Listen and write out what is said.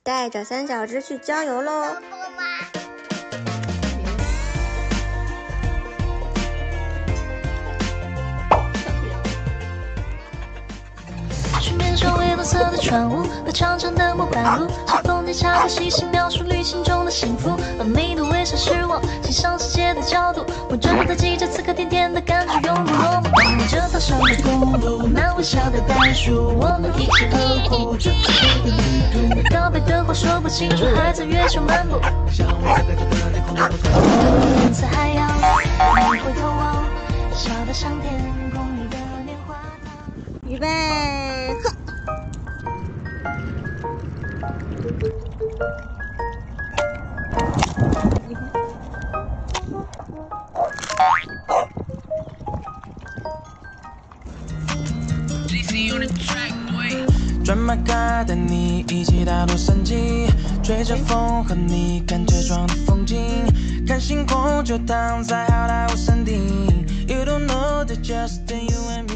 带着三角只去郊游喽。 水面上微蓝色的船坞和长长的木板路，是风景下的细细描述旅行中的幸福。而你的微笑是我欣赏世界的角度，我追不的记着此刻甜甜的感觉永不落幕。望着岛上的公路，那微笑的袋鼠，我们一起呵护着这个旅途。告别的话说不清楚，还在月球漫步。云彩海洋，你回头望，笑得像天空里的棉花糖。 预备，呵！ 转马卡带你一起打洛杉矶，吹着风和你看车窗的风景，看星空就躺在好莱坞山顶。You don't know that just you and me.